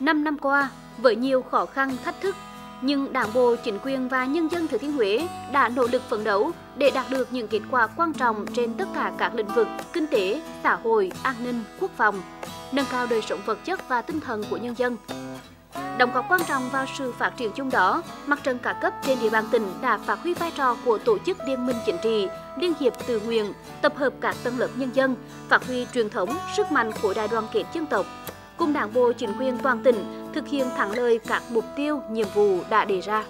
5 năm qua, với nhiều khó khăn, thách thức, nhưng Đảng bộ, chính quyền và nhân dân Thừa Thiên Huế đã nỗ lực phấn đấu để đạt được những kết quả quan trọng trên tất cả các lĩnh vực kinh tế, xã hội, an ninh, quốc phòng, nâng cao đời sống vật chất và tinh thần của nhân dân. Đóng góp quan trọng vào sự phát triển chung đó, Mặt trận các cấp trên địa bàn tỉnh đã phát huy vai trò của tổ chức liên minh chính trị, liên hiệp tự nguyện, tập hợp các tầng lớp nhân dân, phát huy truyền thống, sức mạnh khối đại đoàn kết dân tộc, cùng Đảng bộ, chính quyền toàn tỉnh thực hiện thắng lợi các mục tiêu, nhiệm vụ đã đề ra.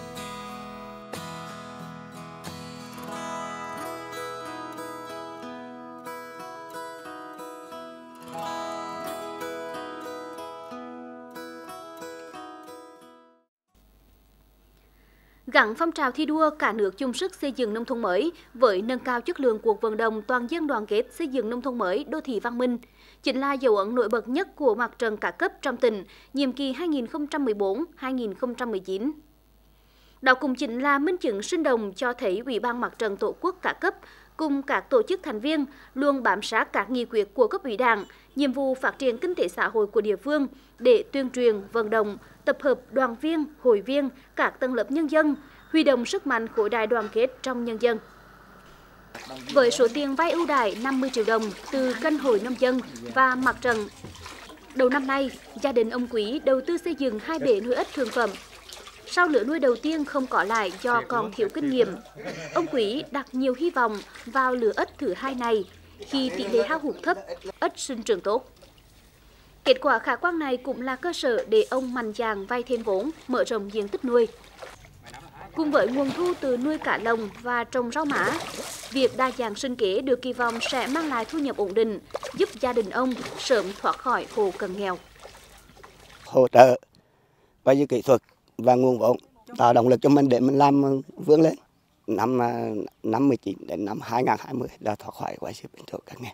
Gắn phong trào thi đua cả nước chung sức xây dựng nông thôn mới với nâng cao chất lượng cuộc vận động toàn dân đoàn kết xây dựng nông thôn mới đô thị văn minh chính là dấu ấn nổi bật nhất của Mặt trận các cấp trong tỉnh nhiệm kỳ 2014-2019. Đó cũng chính là minh chứng sinh động cho thấy Ủy ban Mặt trận Tổ quốc các cấp cùng các tổ chức thành viên luôn bám sát các nghị quyết của cấp ủy Đảng, nhiệm vụ phát triển kinh tế xã hội của địa phương để tuyên truyền, vận động, tập hợp đoàn viên, hội viên, các tầng lớp nhân dân, huy động sức mạnh khối đại đoàn kết trong nhân dân. Với số tiền vay ưu đãi 50 triệu đồng từ kênh hội nông dân và Mặt trận, đầu năm nay, gia đình ông Quý đầu tư xây dựng 2 bể nuôi ếch thương phẩm. Sau lứa nuôi đầu tiên không có lại do còn thiếu kinh nghiệm, ông Quý đặt nhiều hy vọng vào lứa ếch thứ hai này khi tỷ lệ hao hụt thấp, ếch sinh trưởng tốt. Kết quả khả quan này cũng là cơ sở để ông mạnh dạn vay thêm vốn, mở rộng diện tích nuôi. Cùng với nguồn thu từ nuôi cá lồng và trồng rau má, việc đa dạng sinh kế được kỳ vọng sẽ mang lại thu nhập ổn định, giúp gia đình ông sớm thoát khỏi hộ cận nghèo. Hỗ trợ về kỹ thuật và nguồn vốn tạo động lực cho mình để mình làm vươn lên. Năm 19 đến năm 2020 là thoát khỏi sự bình thường cận nghèo.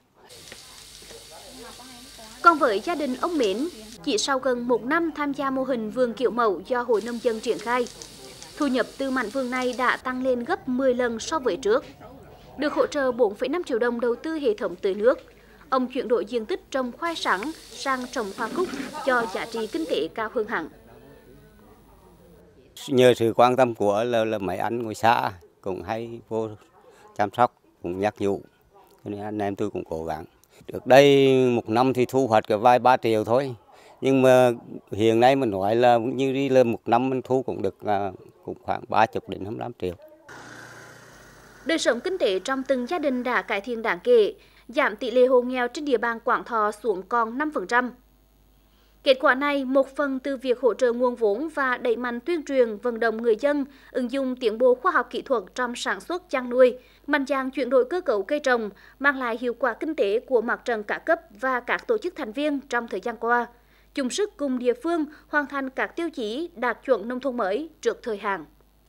Còn với gia đình ông Mến, chỉ sau gần 1 năm tham gia mô hình vườn kiểu mẫu do Hội Nông dân triển khai, thu nhập từ mảnh vườn này đã tăng lên gấp 10 lần so với trước. Được hỗ trợ 4,5 triệu đồng đầu tư hệ thống tưới nước, ông chuyển đổi diện tích trồng khoai sắn sang trồng hoa cúc cho giá trị kinh tế cao hơn hẳn. Nhờ sự quan tâm của mấy anh ngoài xã cũng hay vô chăm sóc, cũng nhắc nhủ, nên anh em tôi cũng cố gắng. Được đây 1 năm thì thu hoạch cái vài 3 triệu thôi, nhưng mà hiện nay mình nói là như đi lên 1 năm mình thu cũng được cũng khoảng 30 đến 25 triệu. Đời sống kinh tế trong từng gia đình đã cải thiện đáng kể, giảm tỷ lệ hộ nghèo trên địa bàn Quảng Thọ xuống còn 5%. Kết quả này một phần từ việc hỗ trợ nguồn vốn và đẩy mạnh tuyên truyền vận động người dân ứng dụng tiến bộ khoa học kỹ thuật trong sản xuất chăn nuôi, mạnh dạn chuyển đổi cơ cấu cây trồng, mang lại hiệu quả kinh tế của Mặt trận các cấp và các tổ chức thành viên trong thời gian qua, chung sức cùng địa phương hoàn thành các tiêu chí đạt chuẩn nông thôn mới trước thời hạn.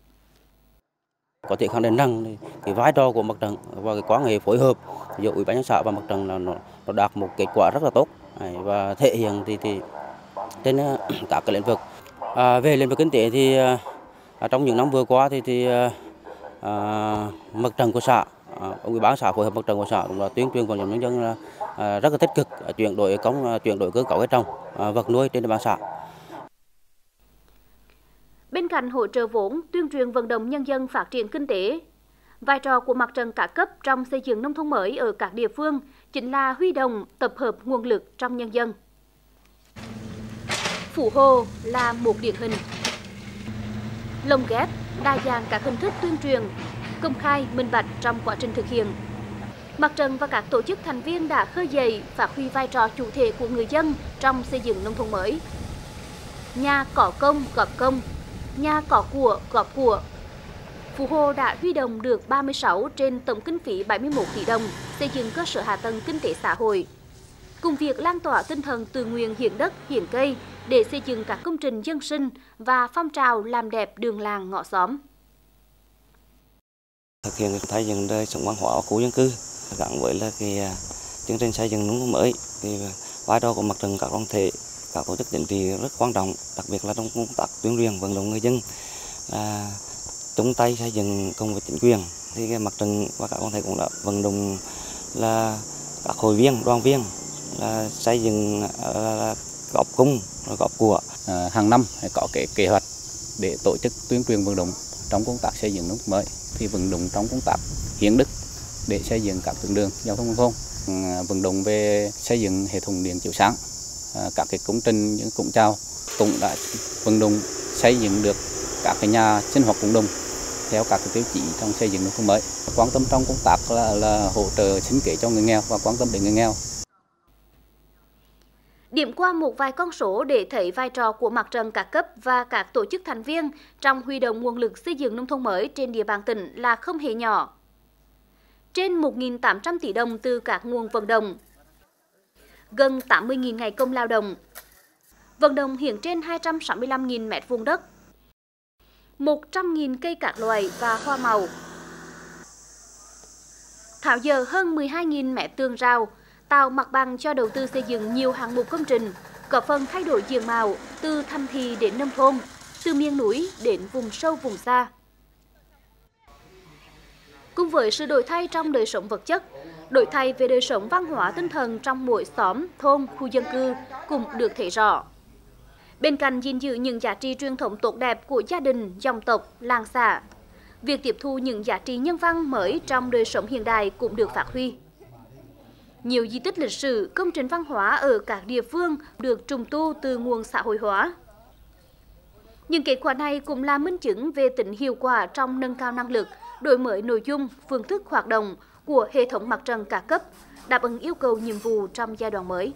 Có thể khẳng định rằng cái vai trò của Mặt trận và cái quan hệ phối hợp giữa Ủy ban nhân xã và Mặt trận là nó đạt một kết quả rất là tốt và thể hiện thì trên các cái lĩnh vực. Về lĩnh vực kinh tế thì trong những năm vừa qua thì Mặt trận của xã, Ủy ban xã phối hợp Mặt trận của xã cũng là tuyên truyền vận động nhân dân là rất là tích cực chuyển đổi cơ cấu cây trồng, vật nuôi trên địa bàn xã. Bên cạnh hỗ trợ vốn, tuyên truyền vận động nhân dân phát triển kinh tế, vai trò của Mặt trận các cấp trong xây dựng nông thôn mới ở các địa phương chính là huy động, tập hợp nguồn lực trong nhân dân. Phủ Hồ là một điển hình. Lồng ghép đa dạng các hình thức tuyên truyền, công khai, minh bạch trong quá trình thực hiện. Mặt trận và các tổ chức thành viên đã khơi dậy, phát huy vai trò chủ thể của người dân trong xây dựng nông thôn mới. Nhà có công góp công, nhà có của góp của. Phủ Hồ đã huy động được 36 trên tổng kinh phí 71 tỷ đồng xây dựng cơ sở hạ tầng kinh tế xã hội. Cùng việc lan tỏa tinh thần tự nguyện hiến đất, hiến cây để xây dựng các công trình dân sinh và phong trào làm đẹp đường làng ngõ xóm. Thực hiện xây dựng đời sống văn hóa ở khu dân cư gắn với là chương trình xây dựng nông thôn mới thì vai trò của Mặt trận các đoàn thể, các tổ chức chính trị rất quan trọng, đặc biệt là trong công tác tuyên truyền vận động người dân chung tay xây dựng cùng với chính quyền. Thì Mặt trận và các đoàn thể cũng đã vận động là các hội viên, đoàn viên là xây dựng góp công góp của. Hàng năm có cái kế hoạch để tổ chức tuyên truyền vận động trong công tác xây dựng nông thôn mới, thì vận động trong công tác hiến đức để xây dựng các tuyến đường giao thông nông thôn, vận động về xây dựng hệ thống điện chiếu sáng, các cái công trình những cụm trào cũng đã vận động xây dựng được các cái nhà sinh hoạt cộng đồng theo các cái tiêu chí trong xây dựng nông thôn mới. Quan tâm trong công tác là hỗ trợ sinh kế cho người nghèo và quan tâm đến người nghèo. Điểm qua một vài con số để thấy vai trò của mặt trận các cấp và các tổ chức thành viên trong huy động nguồn lực xây dựng nông thôn mới trên địa bàn tỉnh là không hề nhỏ. Trên 1.800 tỷ đồng từ các nguồn vận động, gần 80.000 ngày công lao động, vận động hiến trên 265.000 mét vuông đất, 100.000 cây các loại và hoa màu, tháo dỡ hơn 12.000 mét tường rào, tạo mặt bằng cho đầu tư xây dựng nhiều hạng mục công trình, góp phần thay đổi diện mạo từ thành thị đến nông thôn, từ miền núi đến vùng sâu vùng xa. Cùng với sự đổi thay trong đời sống vật chất, đổi thay về đời sống văn hóa tinh thần trong mỗi xóm, thôn, khu dân cư cũng được thấy rõ. Bên cạnh gìn giữ những giá trị truyền thống tốt đẹp của gia đình, dòng tộc, làng xã, việc tiếp thu những giá trị nhân văn mới trong đời sống hiện đại cũng được phát huy. Nhiều di tích lịch sử, công trình văn hóa ở các địa phương được trùng tu từ nguồn xã hội hóa. Những kết quả này cũng là minh chứng về tính hiệu quả trong nâng cao năng lực, đổi mới nội dung, phương thức hoạt động của hệ thống mặt trận các cấp, đáp ứng yêu cầu nhiệm vụ trong giai đoạn mới.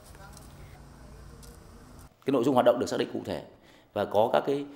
Cái nội dung hoạt động được xác định cụ thể và có các cái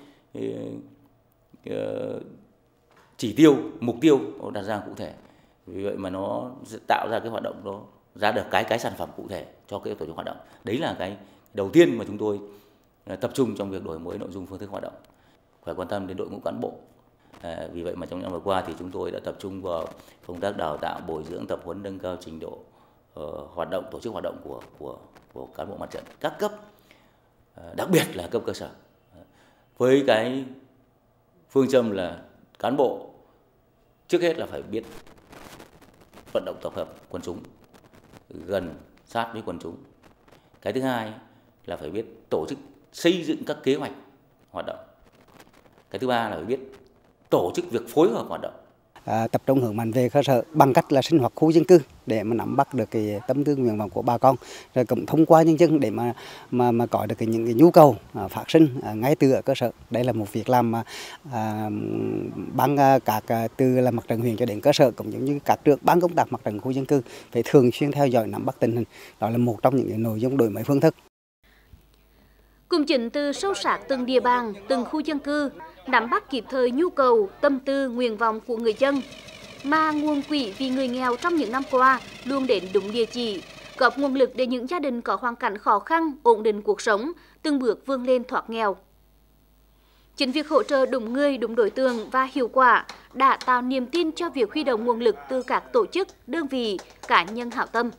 chỉ tiêu, mục tiêu đặt ra cụ thể. Vì vậy mà nó tạo ra cái hoạt động đó, ra được cái sản phẩm cụ thể cho cái tổ chức hoạt động. Đấy là cái đầu tiên mà chúng tôi tập trung trong việc đổi mới nội dung phương thức hoạt động. Phải quan tâm đến đội ngũ cán bộ. Vì vậy mà trong năm vừa qua thì chúng tôi đã tập trung vào công tác đào tạo, bồi dưỡng, tập huấn, nâng cao trình độ hoạt động, tổ chức hoạt động của cán bộ mặt trận các cấp, đặc biệt là cấp cơ sở. Với cái phương châm là cán bộ trước hết là phải biết vận động tập hợp quần chúng, gần sát với quần chúng. Cái thứ hai là phải biết tổ chức xây dựng các kế hoạch hoạt động. Cái thứ ba là phải biết tổ chức việc phối hợp hoạt động. Tập trung hướng mạnh về cơ sở bằng cách là sinh hoạt khu dân cư để mà nắm bắt được cái tâm tư nguyện vọng của bà con, rồi cũng thông qua nhân dân để mà có được những cái nhu cầu phát sinh ngay từ ở cơ sở. Đây là một việc làm mà ban các từ là mặt trận huyện cho đến cơ sở, cũng giống như các trưởng ban công tác mặt trận khu dân cư phải thường xuyên theo dõi nắm bắt tình hình. Đó là một trong những cái nội dung đổi mới phương thức. Cũng chính từ sâu sát từng địa bàn, từng khu dân cư, nắm bắt kịp thời nhu cầu, tâm tư, nguyện vọng của người dân, mà nguồn quỹ vì người nghèo trong những năm qua luôn đến đúng địa chỉ, góp nguồn lực để những gia đình có hoàn cảnh khó khăn, ổn định cuộc sống, từng bước vươn lên thoát nghèo. Chính việc hỗ trợ đúng người, đúng đối tượng và hiệu quả đã tạo niềm tin cho việc huy động nguồn lực từ các tổ chức, đơn vị, cá nhân hảo tâm.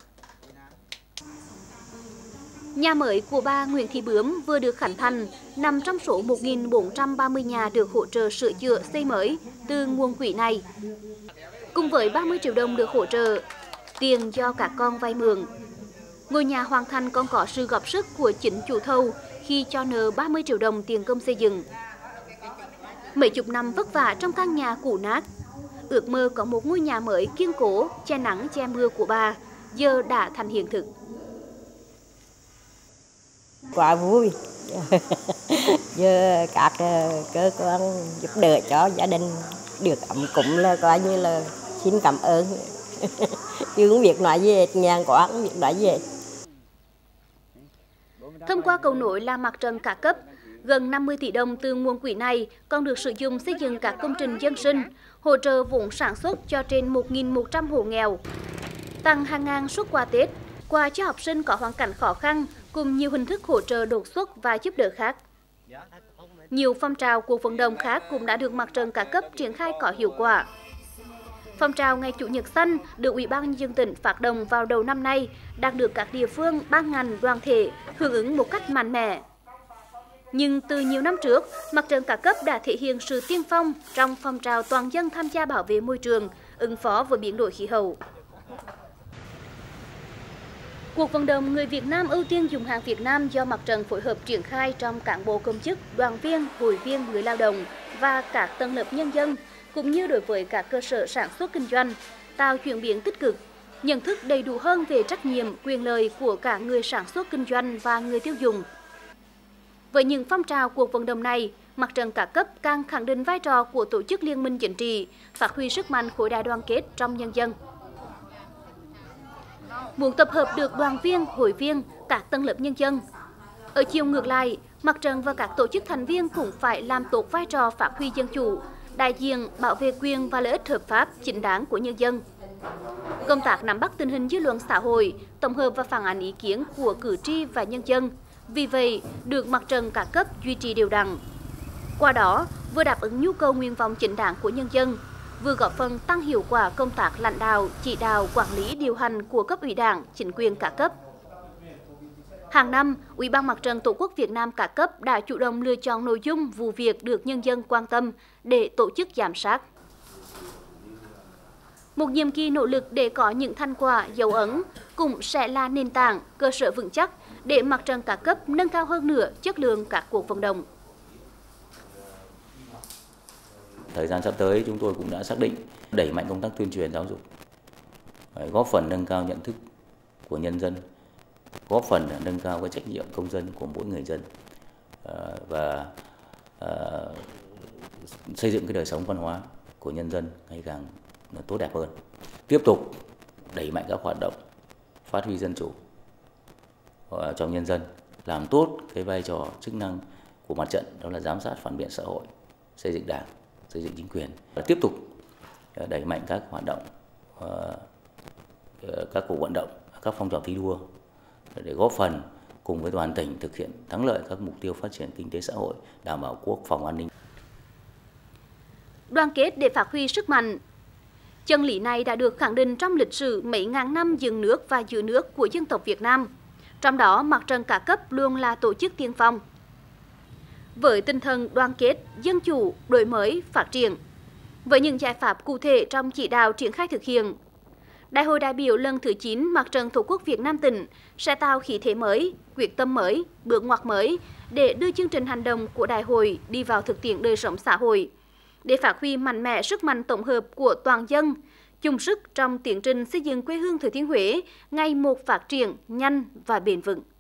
Nhà mới của bà Nguyễn Thị Bướm vừa được khánh thành, nằm trong số 1.430 nhà được hỗ trợ sửa chữa xây mới từ nguồn quỹ này. Cùng với 30 triệu đồng được hỗ trợ, tiền do các con vay mượn. Ngôi nhà hoàn thành còn có sự góp sức của chính chủ thầu khi cho nợ 30 triệu đồng tiền công xây dựng. Mấy chục năm vất vả trong căn nhà cũ nát, ước mơ có một ngôi nhà mới kiên cố, che nắng che mưa của bà, giờ đã thành hiện thực. Quá vui. Giờ các cơ quan giúp đỡ cho gia đình được ấm cúng là coi như là xin cảm ơn. Chứ không biết nói gì hết, nhàn quá không biết nói gì hết. Thông qua cầu nối là mặt trận các cấp, gần 50 tỷ đồng từ nguồn quỹ này còn được sử dụng xây dựng các công trình dân sinh, hỗ trợ vốn sản xuất cho trên 1.100 hộ nghèo, tặng hàng ngàn suất quà Tết, quà cho học sinh có hoàn cảnh khó khăn, cùng nhiều hình thức hỗ trợ đột xuất và giúp đỡ khác. Nhiều phong trào cuộc vận động khác cũng đã được mặt trận các cấp triển khai có hiệu quả. Phong trào Ngày Chủ nhật xanh được Ủy ban Nhân dân tỉnh phát động vào đầu năm nay đang được các địa phương, ban ngành, đoàn thể hưởng ứng một cách mạnh mẽ. Nhưng từ nhiều năm trước, mặt trận các cấp đã thể hiện sự tiên phong trong phong trào toàn dân tham gia bảo vệ môi trường, ứng phó với biến đổi khí hậu. Cuộc vận động người Việt Nam ưu tiên dùng hàng Việt Nam do Mặt trận phối hợp triển khai trong cán bộ công chức, đoàn viên, hội viên, người lao động và các tầng lớp nhân dân, cũng như đối với các cơ sở sản xuất kinh doanh, tạo chuyển biến tích cực, nhận thức đầy đủ hơn về trách nhiệm, quyền lợi của cả người sản xuất kinh doanh và người tiêu dùng. Với những phong trào cuộc vận động này, Mặt trận các cấp càng khẳng định vai trò của tổ chức liên minh chính trị, phát huy sức mạnh khối đại đoàn kết trong nhân dân. Muốn tập hợp được đoàn viên, hội viên, các tầng lớp nhân dân. Ở chiều ngược lại, Mặt trận và các tổ chức thành viên cũng phải làm tốt vai trò phát huy dân chủ, đại diện bảo vệ quyền và lợi ích hợp pháp chính đáng của nhân dân. Công tác nắm bắt tình hình dư luận xã hội, tổng hợp và phản ánh ý kiến của cử tri và nhân dân, vì vậy được Mặt trận các cấp duy trì đều đặn. Qua đó, vừa đáp ứng nhu cầu nguyện vọng chính đáng của nhân dân, vừa góp phần tăng hiệu quả công tác lãnh đạo, chỉ đạo, quản lý, điều hành của cấp ủy Đảng, chính quyền các cấp. Hàng năm, Ủy ban Mặt trận Tổ quốc Việt Nam các cấp đã chủ động lựa chọn nội dung, vụ việc được nhân dân quan tâm để tổ chức giám sát. Một nhiệm kỳ nỗ lực để có những thành quả, dấu ấn cũng sẽ là nền tảng, cơ sở vững chắc để Mặt trận các cấp nâng cao hơn nữa chất lượng các cuộc vận động. Thời gian sắp tới chúng tôi cũng đã xác định đẩy mạnh công tác tuyên truyền giáo dục, góp phần nâng cao nhận thức của nhân dân, góp phần nâng cao cái trách nhiệm công dân của mỗi người dân và xây dựng cái đời sống văn hóa của nhân dân ngày càng tốt đẹp hơn. Tiếp tục đẩy mạnh các hoạt động phát huy dân chủ trong nhân dân, làm tốt cái vai trò chức năng của mặt trận, đó là giám sát phản biện xã hội, xây dựng đảng, xây dựng chính quyền, và tiếp tục đẩy mạnh các hoạt động, các cuộc vận động, các phong trào thi đua để góp phần cùng với toàn tỉnh thực hiện thắng lợi các mục tiêu phát triển kinh tế xã hội, đảm bảo quốc phòng an ninh. Đoàn kết để phát huy sức mạnh. Chân lý này đã được khẳng định trong lịch sử mấy ngàn năm dựng nước và giữ nước của dân tộc Việt Nam. Trong đó, Mặt trận các cấp luôn là tổ chức tiên phong. Với tinh thần đoàn kết, dân chủ, đổi mới, phát triển, với những giải pháp cụ thể trong chỉ đạo triển khai thực hiện, Đại hội đại biểu lần thứ 9 Mặt trận Tổ quốc Việt Nam tỉnh sẽ tạo khí thế mới, quyết tâm mới, bước ngoặt mới để đưa chương trình hành động của đại hội đi vào thực tiễn đời sống xã hội, để phát huy mạnh mẽ sức mạnh tổng hợp của toàn dân, chung sức trong tiến trình xây dựng quê hương Thừa Thiên Huế ngày một phát triển nhanh và bền vững.